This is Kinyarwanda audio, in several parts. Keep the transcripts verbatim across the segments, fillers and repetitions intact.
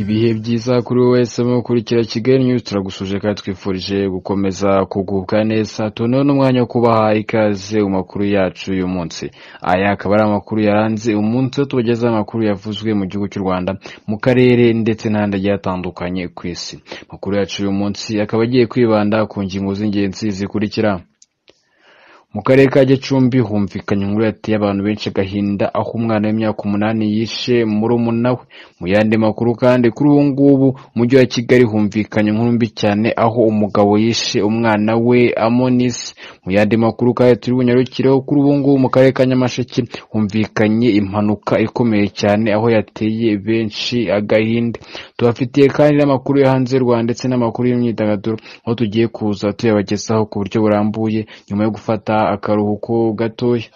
ibihe byiza kuri wowe wese mu kurikira Kigali News. Turagusuje kandi twifurije gukomeza kugubwa neza. Tuno n'umwanya wo kubaha ikaze mu makuru yacu uyu munsi. Aya akaba ari amakuru yaranze umunsi tubageza amakuru yavuzwe mu gihugu cy'u Rwanda, mu karere ndetse n'ahandi agiye atandukanye ku isi. Amakuru yacu uyu munsi akaba agiye kwibanda ku ngingo z'ingenzi zikurikira. Mu karere ka Gicumbi humvikanye inkuru yateye abantu benshi agahinda, aho umwana w'imyaka umunani yishe murumuna we. Mu yandi makuru kandi kuri ubu ngubu mujyi wa Kigali humvikanye inkuru mbi cyane, aho umugabo yishe umwana we Amonis. Mu yandi makuru kandi turi bunyarukireho kuri ubu ngubu mu karere ka Nyamasheke humvikanye impanuka ikomeye cyane, aho yateye benshi agahinda. Tubafitiye kandi n'amakuru yo hanze y'u Rwanda ndetse n'amakuru y'imyidagaduro, aho tugiye kuza tuyabagezaho ku buryo burambuye nyuma yo gufata akaruhuko gatoya.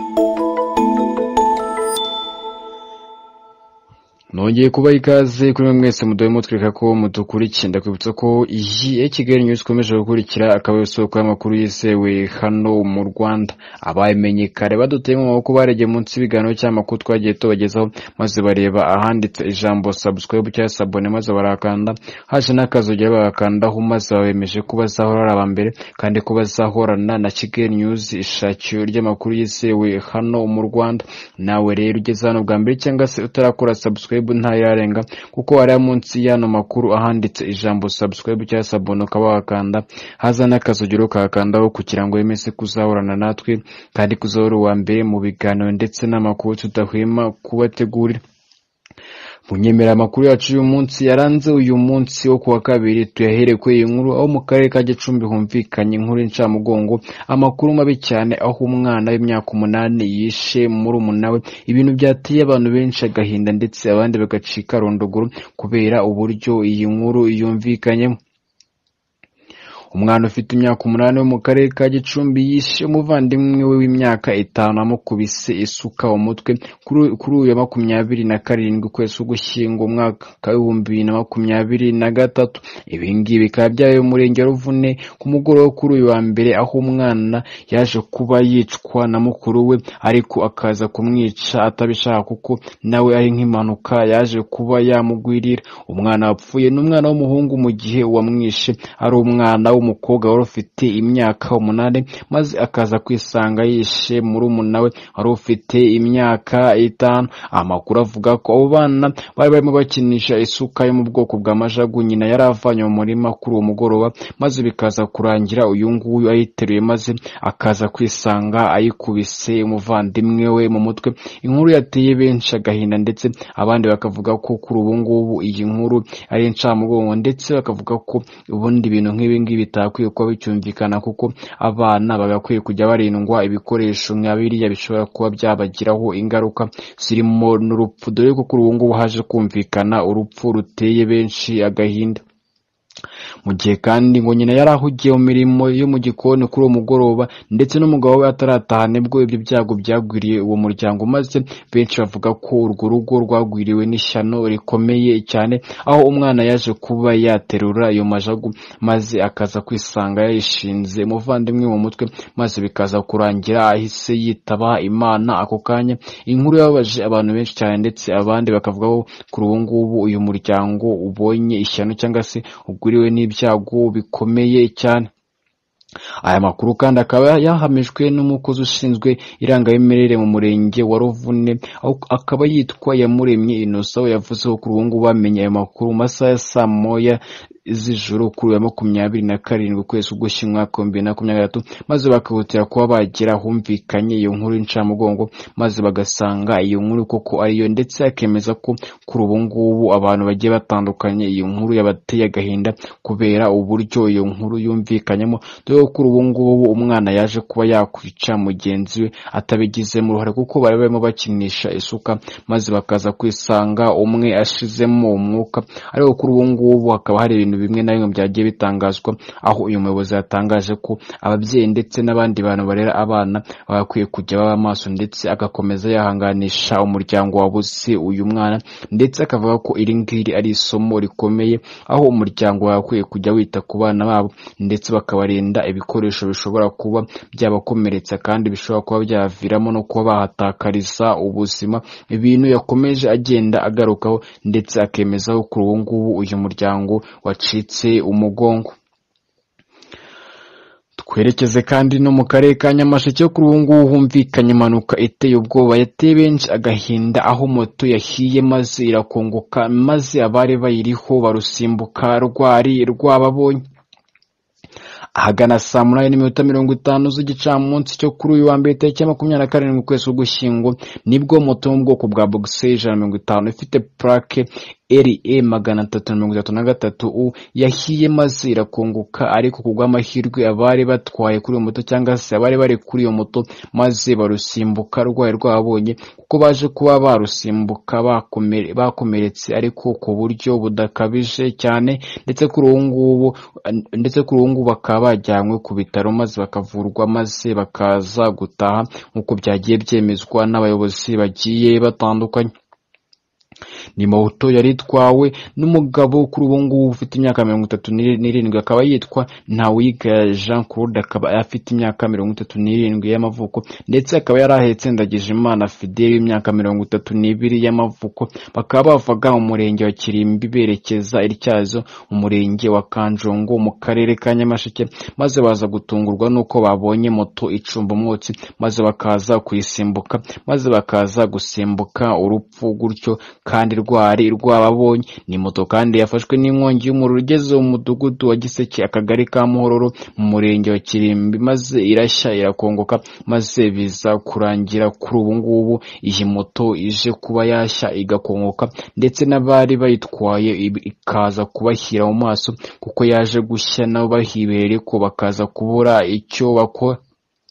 Nongeye kuba ikaze kuri mwese mudoye mutwereka ko mudukurikiye. Ndakwibutsa ko iyi Kigali News ikomeje gukurikira akaba yosoko y'amakuru yisewe hano mu Rwanda. Abayimenye kare baduteye mu maboko barege munsi ibiganiro cy'amakuru twagiye tubagezaho, maze bareba ahanditse ijambo subscribe cyangwa sabone, maze barakanda haje n'akazogera barakandaho, maze babemeje ko bazahora aba mbere kandi ko bazahorana na Kigali News, ishakiro ry'amakuru yisewe hano mu Rwanda. Nawe rero ugeze hano bwa mbere cyangwa se utarakora subscribe ntayirarenga, kuko ari munsi y'ano makuru ahanditse ijambo subscribe cyangwa sabone ukaba wakanda, haza n'akazogero kakandaho kugira ngo wemeze kuzahorana natwe kandi kuzahora uwa mbere mu biganiro ndetse n'amakuru tudahwema kubategurira. Munyemera amakuru yacu uyu munsi yaranze uyu munsi wo kuwa kabiri, tuyahere ku iyi nkuru aho mu karere ka Gicumbi humvikanye inkuru y'incamugongo, amakuru mabi cyane, aho umwana w'imyaka umunani yishe murumuna we. Ibintu byateye abantu benshi agahinda ndetse abandi bagacika rondogoro kubera uburyo iyi nkuru yumvikanyemo. Umwana ufite imyaka umunani wo mu karere ka Gicumbi yishe umuvandimwe we w'imyaka itanu amukubise isuka mu mutwe kuri uyu makumyabiri na karindwi ukwezi ugushyingo umwaka w'ibihumbi bibiri na makumyabiri na gatatu. Ibi ngibi bikaba byabaye mu murenge wa Ruvune ku mugoroba kuri uyu wa mbere, aho umwana yaje kuba yicwa na mukuru we ariko akaza kumwica atabishaka, kuko nawe ari nk'impanuka yaje kuba yamugwirira. Umwana wapfuye n'umwana w'umuhungu, mu gihe uwamwishe ari umwana umukobwa wari ufite imyaka umunani, maze akaza kwisanga yishe murumuna we wari ufite imyaka itanu. Amakuru avuga ko abo bana bari barimo bakinisha isuka yo mu bwoko bwa majagu nyina yari avanye mu murima kuri uwo mugoroba, maze bikaza kurangira uyu nguyu ayiteruye, maze akaza kwisanga ayikubise umuvandimwe we mu mutwe. Inkuru yateye benshi agahinda ndetse abandi bakavuga ko kuri ubu ngubu iyi nkuru ari incamugongo, ndetse bakavuga ko ubundi ibintu nk'ibi ngibi bitakwiye kuba bicyumvikana, kuko abana bagakwiye kujya barindwa ibikoresho nka biriya bishobora kuba byabagiraho ingaruka zirimo n'urupfu, dore ko kuri ubu ngubu haje kumvikana urupfu ruteye benshi agahinda. Mu gihe kandi ngo nyina yari ahugiye mu mirimo yo mu gikoni kuri uwo mugoroba, ndetse n'umugabo we atarataha nibwo ibyo byago byagwiriye uwo muryango, maze benshi bavuga ko urwo rugo rwagwiriwe n'ishyano rikomeye cyane, aho umwana yaje kuba yaterura iyo majagu maze akaza kwisanga yayishinze umuvandimwe mu mutwe, maze bikaza kurangira ahise yitaba Imana ako kanya. Inkuru yababaje abantu benshi cyane, ndetse abandi bakavuga ko kuri ubu ngubu uyu muryango ubonye ishyano cyangwa se ugwiriwe n'ibyago bikomeye cyane. Aya makuru kandi akaba yahamijwe n'umukozi ushinzwe irangamimerere mu murenge wa Ruvune, akaba yitwa Yamuremye Innocent, yavuze ko kuri ubu ngubu bamenye aya makuru mu masaha ya saa moya z'ijoro kuri uyu makumyabiri na karindwi ukwezi ugushyingo umwaka w'ibihumbi bibiri na makumyabiri na gatatu, maze bakihutira kuba bagera humvikanye iyo nkuru y'incamugongo, maze bagasanga iyo nkuru koko ariyo, ndetse akemeza ko kuri ubu ngubu abantu bagiye batandukanye iyo nkuru yabateye agahinda kubera uburyo iyo nkuru yumvikanyemo, dore ko kuri ubu ngubu umwana yaje kuba yakwica mugenzi we atabigizemo uruhare, kuko bari barimo bakinisha isuka, maze bakaza kwisanga umwe ashizemo umwuka. Ariko kuri ubu ngubu hakaba hari ibintu bimwe na bimwe byagiye bitangazwa, aho uyu muyobozi yatangaje ko ababyeyi ndetse n'abandi bantu barera abana bakwiye kujya baba maso, ndetse agakomeza yahanganisha umuryango wabuze uyu mwana, ndetse akavuga ko iri ngiri ari isomo rikomeye, aho umuryango wakwiye kujya wita ku bana babo ndetse bakabarinda ibikoresho bishobora kuba byabakomeretsa kandi bishobora kuba byaviramo no kuba bahatakariza ubuzima, ibintu yakomeje agenda agarukaho ndetse akemeza ko kuri ubu ngubu uyu muryango wacitse umugongo. Twerekeze kandi no mu karere ka Nyamasheke, kuri ubu ngubu humvikanye impanuka iteye ubwoba yateye benshi agahinda, aho moto yahiye maze irakongoka maze abari bayiriho barusimbuka rwari rwababonye. Ahagana saa munani n'iminota mirongo itanu z'igicamunsi cyo kuri uyu wa mbere tariki ya makumyabiri na karindwi ukwezi k'Ugushyingo nibwo moto yo mu bwoko bwa Boxer ijana na mirongo itanu ifite plaque L E magana atatu na mirongo itatu na gatatu U yahiye maze irakongoka, ariko kugwa amahirwe abari batwaye kuri iyo moto cyangwa se abari bari kuri iyo moto maze barusimbuka rwaye rwabonye, kuko baje kuba barusimbuka bakomere bakomeretse ariko ku buryo budakabije cyane, ndetse kuri ubu ngubu ndetse kuri ubu ngubu bakaba bajyanywe ku bitaro maze bakavurwa maze bakaza gutaha nk'uko byagiye byemezwa n'abayobozi bagiye batandukanye. Ni moto yari itwawe n'umugabo kuri ubu ngubu ufite imyaka mirongo itatu n'irindwi, akaba yitwa Ntawigaya Jean Claude, akaba afite imyaka mirongo itatu n'irindwi y'amavuko, ndetse akaba yari ahetse Ndagijimana Fidele y'imyaka mirongo itatu n'ibiri y'amavuko. Bakaba bavaga mu murenge wa Kirimbi berekeza Ityazo mu murenge wa Kanjongo mu karere ka Nyamasheke, maze baza gutungurwa nuko babonye moto icumba umwotsi maze bakaza kuyisimbuka maze bakaza gusimbuka urupfu gutyo kandi rwari rwababonye. Ni moto kandi yafashwe n'inkongi y'umuriro igeze mu mudugudu wa Giseke akagari ka Muhororo mu murenge wa Kirimbi maze irashya irakongoka, maze biza kurangira kuri ubu ngubu iyi moto ije kuba yashya igakongoka, ndetse n'abari bayitwaye ikaza kubashyira mu maso kuko yaje gushya nabo bahibereye ko bakaza kubura icyo bakora.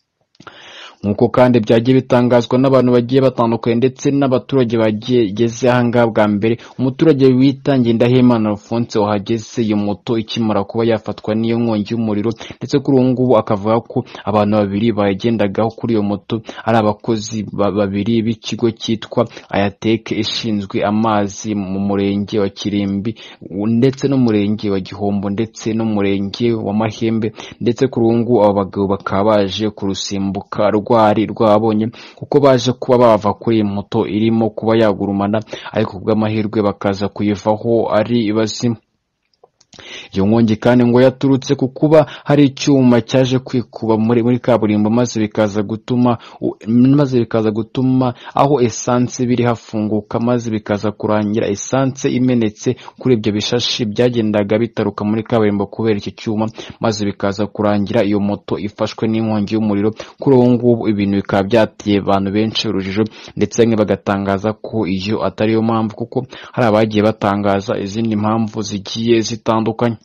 Nkuko kandi byagiye bitangazwa n'abantu bagiye batandukanye ndetse n'abaturage bageze ahangaha bwa mbere, umuturage witangiye Ndahimana Alphonse wahageze iyo moto ikimara kuba yafatwa n'iyo nkongi y'umuriro, ndetse kuri ubu ngubu akavuga ko abantu babiri bagendagaho kuri iyo moto ari abakozi babiri b'ikigo cyitwa Ayateke ishinzwe amazi mu murenge wa Kirimbi ndetse no murenge wa Gihombo ndetse no murenge wa Mahembe, ndetse kuri ubu ngubu abo bagabo bakaba baje kurusimbuka rwari rwabonye kuko baje kuba bava kuri moto irimo kuba yagurumana, ariko kubw'amahirwe bakaza kuyivaho ari bazima. Iyo nkongi kandi ngo yaturutse ku kuba hari icyuma cyaje kwikuba muri muri kaburimbo maze bikaza gutuma maze bikaza gutuma aho essence biri hafunguka, maze bikaza kurangira essence imenetse kuri ibyo bishashi byagendaga bitaruka muri kaburimbo kubera iki cyuma, maze bikaza kurangira iyo moto ifashwe n'inkongi y'umuriro. Kuri ubu ngubu ibintu bikaba byatiye abantu benshi urujijo, ndetse bamwe bagatangaza ko iyo atari yo mpamvu kuko hari abagiye batangaza izindi mpamvu zigiye zitandukanye.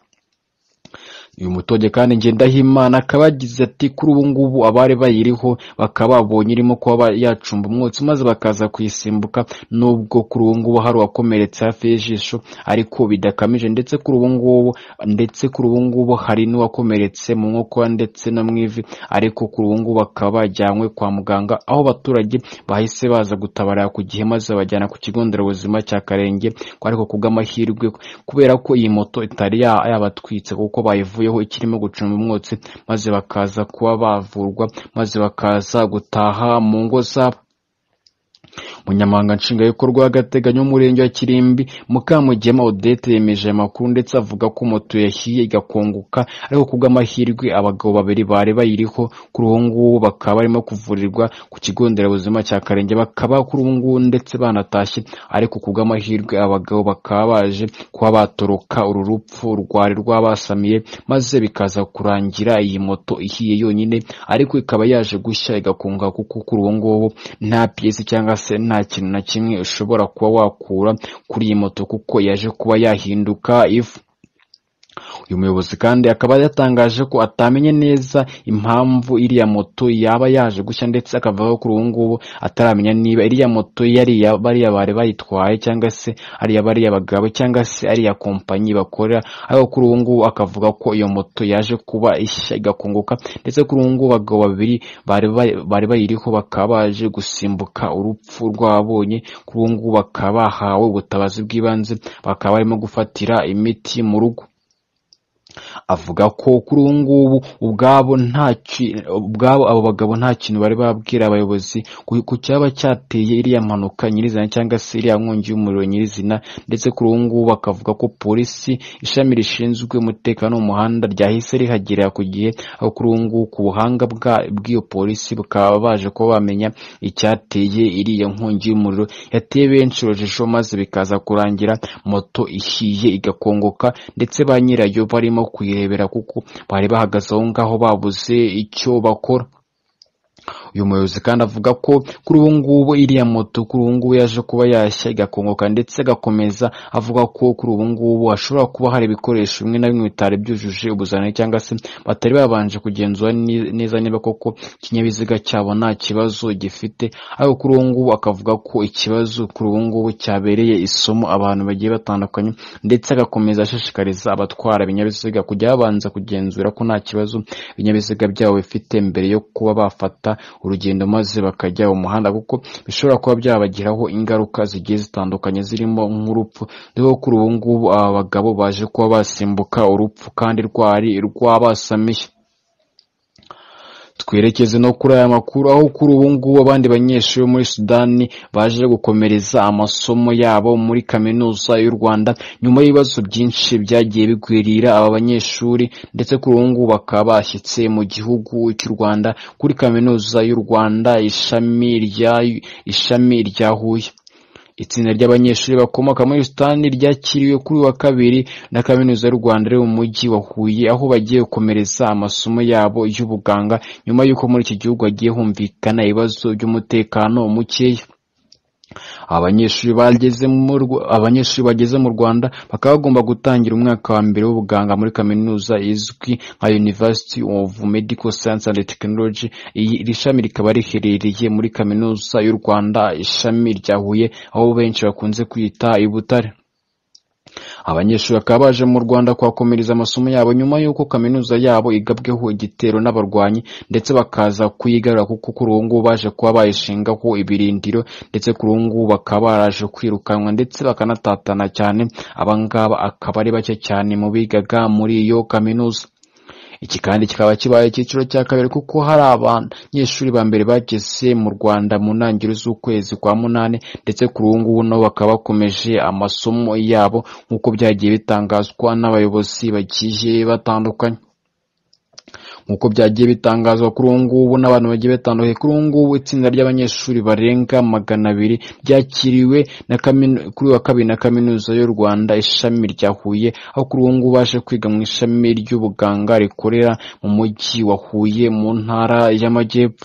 Uyu mutoge kandi Ngendahimana akaba yagize ati kuri ubu ngubu abari bayiriho bakaba babonye irimo kuba yacumba umwotsi maze bakaza kuyisimbuka, nubwo kuri ubu ngubu hari uwakomeretse hafi y'ijisho ariko bidakamije, ndetse kuri ubu ngubu ndetse kuri ubu ngubu hari n'uwakomeretse mu nkokora ndetse no mu ivi, ariko kuri ubu ngubu bakaba bajyanywe kwa muganga, aho abaturage bahise baza gutabara ku gihe maze bajyana ku kigo nderabuzima cya Karenge, ariko kubw'amahirwe kubera ko iyi moto itari yabatwitse kuko bayivuye ikirimo gucumba umwotsi, maze bakaza kuba bavurwa maze bakaza gutaha mu ngo zabo. Umunyamabanga Nshingwabikorwa w'agateganyo w'umurenge wa Kirimbi Mukamugema Odette yemeje amakuru ndetse avuga ko moto yahiye igakongoka, ariko kubw'amahirwe abagabo babiri bari bayiriho kuri ubu ngubu bakaba barimo kuvurirwa ku kigo nderabuzima cya Karenge, bakaba kuri ubu ngubu ndetse banatashye, ariko kubw'amahirwe abagabo bakaba baje kuba batoroka uru rupfu rwari rwabasamiye, maze bikaza kurangira iyi moto ihiye yonyine, ariko ikaba yaje gushya igakongoka kuko kuri ubu ngubu nta piyesi cyangwa se nta kintu na kimwe ushobora kuba wakura kuri iyi moto kuko yaje kuba yahinduka ifu. uyu muyobozi kandi akaba yatangaje ko atamenye neza impamvu iriya moto yaba yaje gushya, ndetse akavuga ko kuri ubu ngubu ataramenya niba iriya moto yari ya bariya bari bayitwaye cyangwa se ari ya bariya bagabo cyangwa se ari ya kompanyi bakorera. Ariko kuri ubu ngubu akavuga ko iyo moto yaje kuba ishya igakongoka, ndetse kuri ubu ngubu abagabo babiri bari bari bayiriho bakaba baje gusimbuka urupfu rwabonye. Kuri ubu ngubu bakaba bahawe ubutabazi bw'ibanze, bakaba barimo gufatira imiti mu rugo. Avuga ko kuri ubu ngubu ubwabo nta ubwabo abo bagabo nta kintu bari babwira abayobozi ku cyaba cyateye iriya mpanuka nyirizina cyangwa se iriya nkongi y'umuriro nyirizina, ndetse kuri ubu ngubu bakavuga ko polisi ishami rishinzwe umutekano mu muhanda ryahise rihagera ku gihe. Aho kuri ubu ngubu ku buhanga bw'iyo polisi bukaba baje kuba bamenya icyateye iriya nkongi y'umuriro yateye benshi urujijo, maze bikaza kurangira moto ihiye igakongoka, ndetse ba nyirayo barimo kuyirebera kuko bari bahagaze aho ngaho babuze icyo bakora. Uyu muyobozi kandi avuga ko kuri ubu ngubu iriya moto kuri ubu ngubu yaje kuba yashya igakongoka, ndetse agakomeza avuga ko kuri ubu ngubu hashobora kuba hari ibikoresho bimwe na bimwe bitari byujuje ubuziranenge cyangwa se batari babanje kugenzura neza niba koko ikinyabiziga cyabo nta kibazo gifite. Ariko kuri ubu ngubu akavuga ko ikibazo kuri ubu ngubu cyabereye isomo abantu bagiye batandukanye, ndetse agakomeza ashishikariza abatwara ibinyabiziga kujya babanza kugenzura ko nta kibazo ibinyabiziga byabo bifite mbere yo kuba bafata urugendo maze bakajya mu muhanda, kuko bishobora kuba byabagiraho ingaruka zigiye zitandukanye zirimo nk'urupfu. Dore kuri ubu ngubu aba bagabo baje kuba basimbuka urupfu kandi rwari rwabasamiye. Twerekeze no kuri aya makuru, aho kuri ubu ngubu abandi banyeshuri muri Sudani baje gukomereza amasomo yabo muri kaminuza y'u Rwanda nyuma y'ibibazo byinshi byagiye bigwirira aba banyeshuri, ndetse kuri ubu ngubu bakaba bashyitse mu gihugu cy'u Rwanda kuri kaminuza y'u Rwanda ishami rya ishami rya Huye. Itsinda ry'abanyeshuri bakomoka muri Sudani ryakiriwe kuri wa kabiri na kaminuza y'u Rwanda riri mu mujyi wa Huye, aho bagiye gukomereza amasomo yabo y'ubuganga nyuma y'uko muri iki gihugu hagiye humvikana ibibazo by'umutekano mukeya. Abanyeshuri bageze mu abanyeshuri bageze mu Rwanda bakaba bagomba gutangira umwaka wa mbere w'ubuganga muri kaminuza izwi nka University of Medical Science and Technology. Iri shami rikaba riherereye muri kaminuza y'u Rwanda ishami rya Huye, aho benshi bakunze kwita i Butare. Abanyeshuri bakaba baje mu Rwanda kwakomereza amasomo yabo nyuma y'uko kaminuza yabo igabweho igitero n'abarwanyi, ndetse bakaza kuyigarura kuko kuri ubu ngubu baje kuba bayishingaho ibirindiro, ndetse kuri ubu ngubu bakaba baraje kwirukanwa ndetse bakanatatana cyane. Abangaba akaba ari bake cyane mu bigaga muri iyo kaminuza. Iki kandi kikaba kibaye icyiciro cya kabiri kuko hari abanyeshuri ba mbere bageze mu Rwanda mu ntangiriro z'ukwezi kwa munane, ndetse kuri ubu ngubu nabo bakaba bakomeje amasomo yabo nk'uko byagiye bitangazwa n'abayobozi bagiye batandukanye. Nk'uko byagiye bitangazwa kuri ubu ngubu n'abantu bagiye batandukanye, kuri ubu ngubu itsinda ry'abanyeshuri barenga magana abiri ryakiriwe na kuri wa kabiri na kaminuza y'u Rwanda ishami rya Huye, aho kuri ubu ngubu baje kwiga mu ishami ry'ubuganga rikorera mu mujyi wa Huye mu ntara y'Amajyepfo.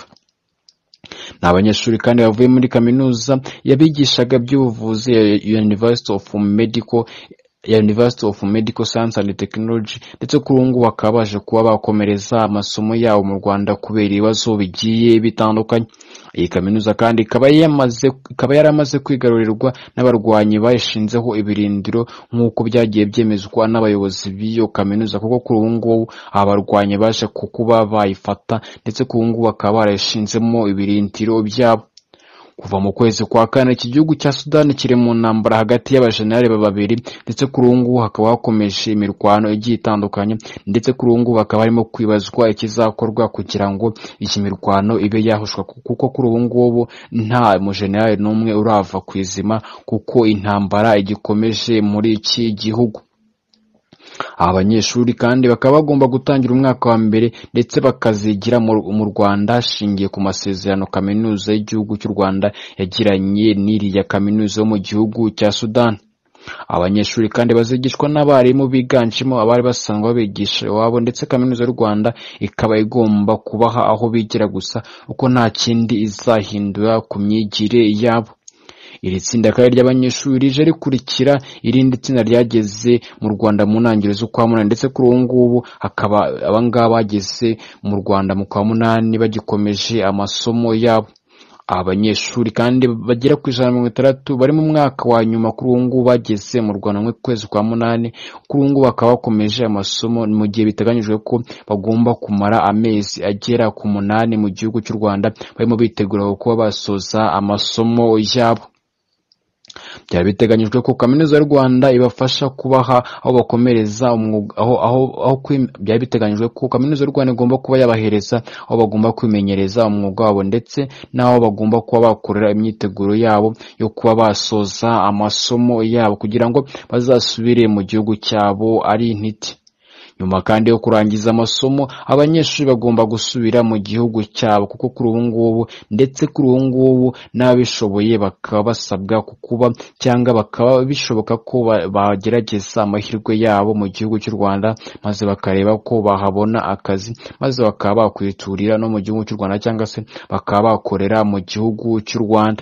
Ni abanyeshuri kandi bavuye muri kaminuza yabigishaga by'ubuvuzi ya University of Medical ya University of Medical Science and Technology, ndetse kuri ubu ngubu bakaba baje kuba bakomereza amasomo yabo mu Rwanda kubera ibibazo bigiye bitandukanye. Iyi kaminuza kandi ikaba yamaze ikaba yaramaze kwigarurirwa n'abarwanyi bayishinzeho ibirindiro nk'uko byagiye byemezwa n'abayobozi b'iyo kaminuza, kuko kuri ubu ngubu abarwanyi baje kuba bayifata, ndetse kuri ubu ngubu bakaba barayishinzemo ibirindiro byabo. Kuva mu kwezi kwa kane iki gihugu cya Sudani kiri mu ntambara hagati y'abajenerali babiri, ndetse kuri ubu ngubu hakaba hakomeje imirwano igiye itandukanye, ndetse kuri ubu ngubu hakaba harimo kwibazwa ikizakorwa kugira ngo iyi mirwano ibe yahushwa, kuko kuri ubu ngubu nta mujenerali n'umwe urava ku izima kuko intambara igikomeje muri iki gihugu. Abanyeshuri kandi bakaba bagomba gutangira umwaka wa mbere ndetse bakazigira mu Rwanda hashingiye ku masezerano kaminuza y'igihugu cy'u Rwanda yagiranye n'iriya kaminuza yo mu gihugu cya Sudani. Abanyeshuri kandi bazigishwa n'abarimu biganjemo abari basanzwe babigisha iwabo, ndetse kaminuza y'u Rwanda ikaba igomba kubaha aho bigira gusa uko nta kindi izahindura ku myigire yabo. Iri tsinda kandi ry'abanyeshuri rije rikurikira irindi tsinda ryageze mu Rwanda mu ntangiriro z'ukwa munani, ndetse kuri ubu ngubu hakaba abangaba bageze mu Rwanda mu kwa munani bagikomeje amasomo yabo. Abanyeshuri kandi bagera ku ijana na mirongo itandatu bari mu mwaka wa nyuma kuri ubu ngubu bageze mu Rwanda mu kwezi kwa munani, kuri ubu ngubu bakaba bakomeje amasomo mu gihe biteganyijwe ko bagomba kumara amezi agera ku munani mu gihugu cy'u Rwanda barimo bitegura kuba basoza amasomo yabo. Byari biteganyijwe ko Kaminuza y'u Rwanda ibafasha kubaha aho bakomereza umwuga aho aho aho byari biteganyijwe ko Kaminuza y'u Rwanda igomba kuba yabahereza aho bagomba kwimenyereza umwuga wabo, ndetse n'aho bagomba kuba bakorera imyiteguro yabo yo kuba basoza amasomo yabo kugira ngo bazasubire mu gihugu cyabo ari intiti. Nyuma kandi yo kurangiza amasomo, abanyeshuri bagomba gusubira mu gihugu cyabo, kuko kuri ubu ngubu ndetse kuri ubu ngubu n'abishoboye bakaba basabwa kukuba cyangwa bakaba bishoboka ko bagerageza amahirwe yabo mu gihugu cy'u Rwanda, maze bakareba ko bahabona akazi, maze bakaba bakwiturira no mu gihugu cy'u Rwanda cyangwa se bakaba bakorera mu gihugu cy'u Rwanda.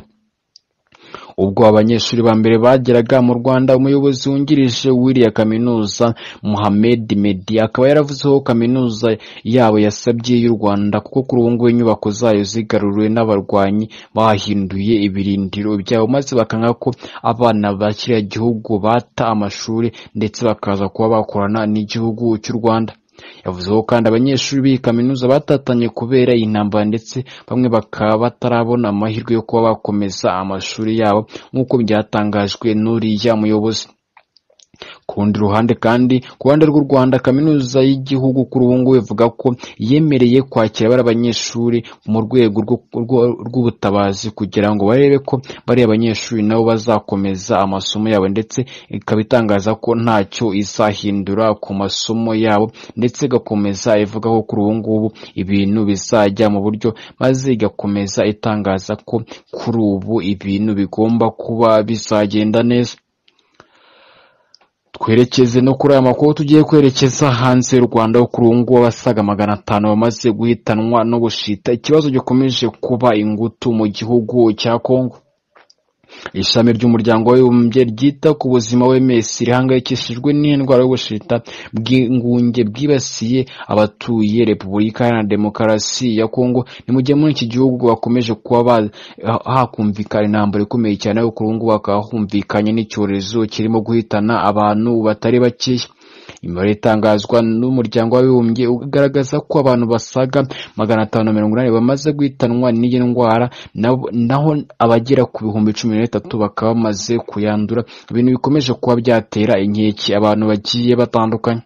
Ubwo abanyeshuri ba mbere bageraga mu Rwanda, umuyobozi wungirije w'iriya kaminuza Mohamed Medi akaba yaravuze ko kaminuza yabo yasabye y'u Rwanda, kuko kuri ubu ngubu inyubako zayo zigaruriwe n'abarwanyi bahinduye ibirindiro byabo, maze bakanga ko abana ba kiriya gihugu bata amashuri ndetse bakaza kuba bakorana n'igihugu cy'u Rwanda. Yavuze ko kandi abanyeshuri b'iyi kaminuza batatanye kubera intambara, ndetse bamwe bakaba batarabona amahirwe yo kuba bakomeza amashuri yabo nk'uko byatangajwe n'uriya muyobozi. Ku rundi ruhande kandi ku ruhande rw'u Rwanda, Kaminuza y'Igihugu kuri ubu ngubu ivuga ko yemereye kwakira bari abanyeshuri mu rwego rw'ubutabazi kugira ngo barebe ko bari abanyeshuri nabo bazakomeza amasomo yabo, ndetse ikaba itangaza ko ntacyo izahindura ku masomo yabo, ndetse igakomeza ivuga ko kuri ubu ngubu ibintu bizajya mu buryo, maze igakomeza itangaza ko kuri ubu ibintu bigomba kuba bizagenda neza. Twerekeze no kuri aya makuru tugiye kwerekeza hanze y'u Rwanda, aho kuri ubu ngubu abasaga magana atanu bamaze guhitanwa no gushita, ikibazo gikomeje kuba ingutu mu gihugu cya Kongo. Ishami ry'umuryango w'abibumbye ryita ku buzima O M S rihangayikishijwe n'indwara y'ubushita bw'ingunge bwibasiye abatuye Repubulika Iharanira Demokarasi ya Kongo. Ni mu gihe muri iki gihugu bakomeje kuba hakumvikana intambara ikomeye cyane, aho kuri ubu ngubu hakaba humvikanye n'icyorezo kirimo guhitana abantu batari bakeya. Imibare itangazwa n'umuryango w'abibumbye ugaragaza ko abantu basaga magana atanu na mirongo inani bamaze guhitanwa n'iyi ndwara, naho abagera ku bihumbi cumi na bitatu bakaba bamaze kuyandura, ibintu bikomeje kuba byatera inkeke abantu bagiye batandukanye.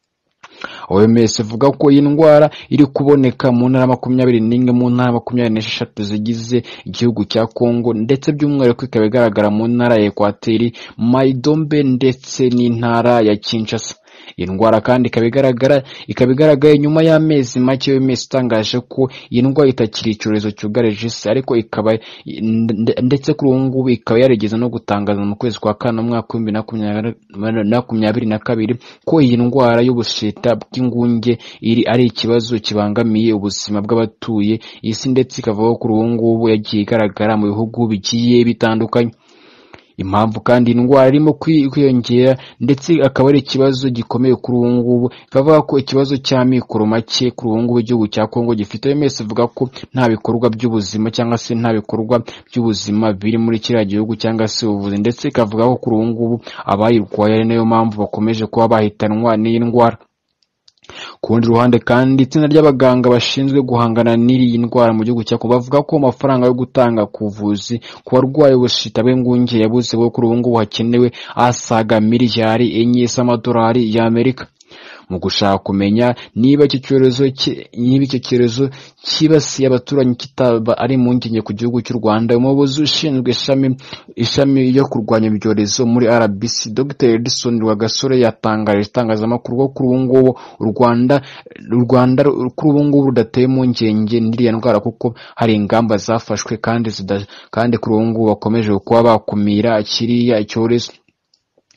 O M S ivuga ko iyi ndwara iri kuboneka mu ntara makumyabiri n'imwe mu ntara makumyabiri n'esheshatu zigize igihugu cya Kongo, ndetse by'umwihariko ikaba igaragara mu ntara ya Ekwateri, Mai-Ndombe ndetse n'intara ya Kinshasa. Iyi ndwara kandi ikaba igaragara ikaba igaragaye nyuma y'amezi make O M S itangaje ko iyi ndwara itakiri icyorezo cyugarije isi, ariko ikaba ndetse kuri ubu ngubu ikaba yarigeze no gutangaza mu kwezi kwa kane umwaka w'ibihumbi na makumyabiri na kabiri ko iyi ndwara y'ubushita bw'ingunge iri ari ikibazo kibangamiye ubuzima bw'abatuye isi, ndetse ikavuga ko kuri ubu ngubu yagiye igaragara mu bihugu bigiye bitandukanye. Impamvu kandi indwara irimo kwiyongera ndetse akaba ari ikibazo gikomeye kuri ubu ngubu, ikavuga ko ikibazo cya mikoro make kuri ubu ngubu igihugu cya Kongo gifite. O M S ivuga ko nta bikorwa by'ubuzima cyangwa se nta bikorwa by'ubuzima biri muri kiriya gihugu cyangwa se ubuvuzi, ndetse ikavuga ko kuri ubu ngubu abayirwaye ari nayo mpamvu bakomeje kuba bahitanwa n'iyi ndwara. Ku rundi ruhande kandi itsinda ry'abaganga bashinzwe guhangana n'iyi ndwara mu gihugu cya Kongo bavuga ko amafaranga yo gutanga kuvuzi ku barwayi ubushita bw'ingunge yabuze, bo kuri ubu ngubu hakenewe asaga miliyari enye z'amadolari y'Amerika. Mu gushaka kumenya niba icyo cyorezo niba icyo cyorezo kibasiye abaturanyi kitaba ari impungenge ku gihugu cy'u Rwanda, umuyobozi ushinzwe ishami ishami yo kurwanya ibyorezo muri R B C Dr Edison Rwagasore yatangaje itangazamakuru ko kuri ubu ngubu u Rwanda u Rwanda kuri ubu ngubu rudateye impungenge n'iriya ndwara, kuko hari ingamba zafashwe kandi kandi kuri ubu ngubu bakomeje kuba bakumira kiriya cyorezo.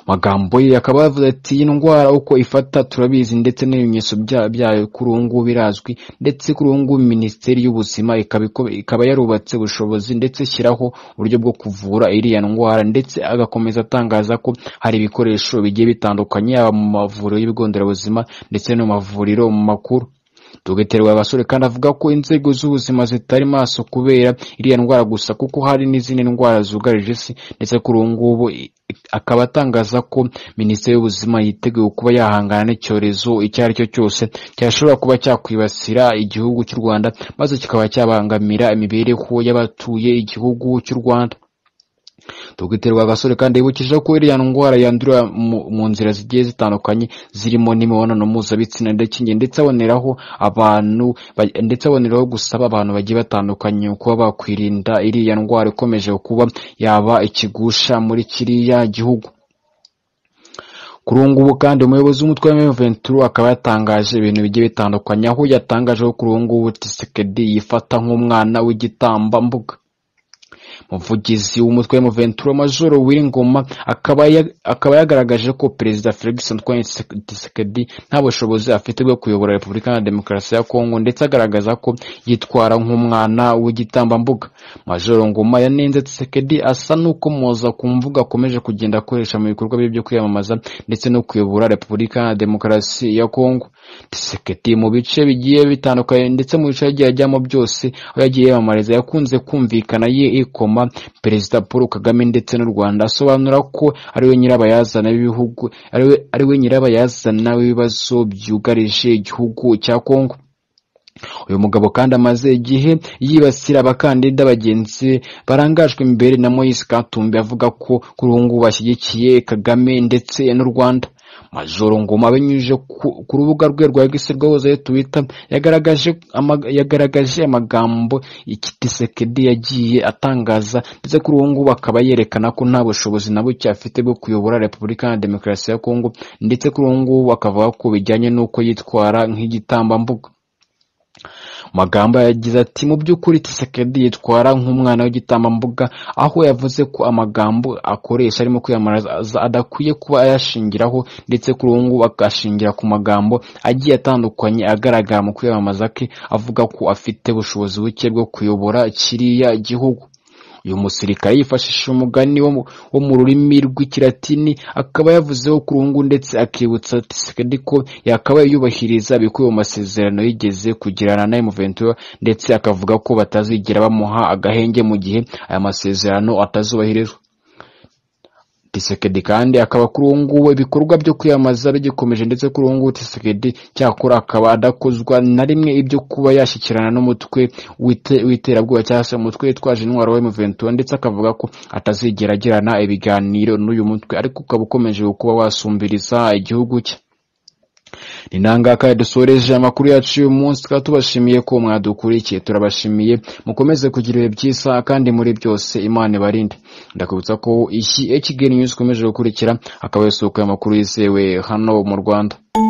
magambo ye akaba yavuze ati iyi ndwara uko ifata turabizi ndetse n'ibimenyetso byayo kuri ubu ngubu birazwi, ndetse kuri ubu ngubu minisiteri y'ubuzima ikaba yarubatse ubushobozi ndetse ishyiraho uburyo bwo kuvura iriya ndwara, ndetse agakomeza atangaza ko hari ibikoresho bigiye bitandukanye yaba mu mavuriro y'ibigo nderabuzima ndetse no mu mavuriro makuru. Dogiteri Rwagasore kandi avuga ko inzego z'ubuzima zitari maso kubera iriya ndwara gusa kuko hari n'izindi ndwara zugarije isi, ndetse kuri ubu ngubu akaba atangaza ko minisiteri y'ubuzima yiteguye kuba yahangana n'icyorezo icyo ari cyo cyose cyashobora kuba cyakwibasira igihugu cy'u Rwanda maze kikaba cyabangamira imibereho y'abatuye igihugu cy'u Rwanda. Dogiteri Rwagasore kandi yibukije ko iriya ndwara yandurira mu nzira zigiye zitandukanye zirimo n'imibonano mpuzabitsina ndetse aboneraho abantu ndetse aboneraho gusaba abantu bagiye batandukanye kuba bakwirinda iriya ndwara ikomeje kuba yaba ikigusha muri kiriya gihugu. Kuri ubu ngubu kandi umuyobozi w'umutwe wa M vingt-trois akaba yatangaje ibintu bigiye bitandukanye, aho yatangaje ko kuri ubu ngubu Tshisekedi yifata nk'umwana w'igitambambuga. Umuvugizi w'umutwe wa M vingt-trois Major Uwiringoma akaba akaba yagaragaje ko Perezida Felix Antoine Tshisekedi nta bushobozi afite bwo kuyobora Repubulika ya Demokarasi ya Kongo, ndetse agaragaza ko yitwara nk'umwana w'igitambambuga. Major Ngoma yanenze Tshisekedi asa nuko moza kumvuga akomeje kugenda akoresha mu bikorwa bye byo kwiyamamaza ndetse no kuyobora Repubulika ya Demokarasi ya Kongo. Tshisekedi mu bice bigiye bitandukanye ndetse mu bice yagiye ajyamo byose aho yagiye yamamariza yakunze kumvikana ye ikoma Perezida Paul Kagame ndetse n'u Rwanda, asobanura ko ari we nyirabayazana w'ibihugu ari we nyirabayazana w'ibibazo byugarije igihugu cya Kongo. Uyu mugabo kandi amaze igihe yibasira abakandida bagenzi barangajwe imbere na Moise Katumbi avuga ko kuri ubu ngubu bashyigikiye Kagame ndetse n'u Rwanda. Major Ngoma abinyujije ku rubuga rwe rwa X rwahoze Twitter yagaragaje yagaragaje amagambo Tshisekedi yagiye atangaza, ndetse kuri ubu ngubu akaba yerekana ko nta bushobozi na buke afite bwo kuyobora Repubulika ya Demokarasi ya Kongo, ndetse kuri ubu ngubu akavuga ko bijyanye n'uko yitwara nk'igitambambuga. Magambo yagize ati mu by'ukuri Tshisekedi yitwara nk'umwana w'igitambambuga, aho yavuze ko amagambo akoresha arimo kwiyamamaza adakwiye kuba ayashingiraho, ndetse kuri ubu ngubu agashingira ku magambo agiye atandukanye agaragara mu kwiyamamaza ke avuga ko afite ubushobozi buke bwo kuyobora kiriya gihugu. Uyu musirikare yifashishije umugani wo mu rurimi rw'ikilatini akaba yavuzeho kurungu, ndetse akibutsa Tshisekedi ko yakabaye yubahiriza bikubiye mu masezerano yigeze kugirana na M vingt-trois, ndetse akavuga ko batazigera bamuha agahenge mu gihe aya masezerano atazubahirizwa. Tshisekedi kandi akaba kuri ubu ngubu ibikorwa byo kwiyamaza bigikomeje, ndetse kuri ubu ngubu Tshisekedi cyakora akaba adakozwa na rimwe ibyo kuba yashyikirana n'umutwe w'iterabwoba cyangwa se umutwe witwaje intwaro wa M vingt-trois, ndetse akavuga ko atazigera agirana ibiganiro n'uyu mutwe, ariko ukaba ukomeje kuba wasumbiriza igihugu cye. Ni nangaka dusoreje amakuru yacu uyu munsi, tukaba tubashimiye ko mwadukurikiye. Turabashimiye, mukomeze kugira ibihe byiza kandi muri byose Imana ibarinde. Ndakubutsa ko iki Kigali News ikomeje gukurikira akaba yasukuye amakuru yizewe hano mu Rwanda.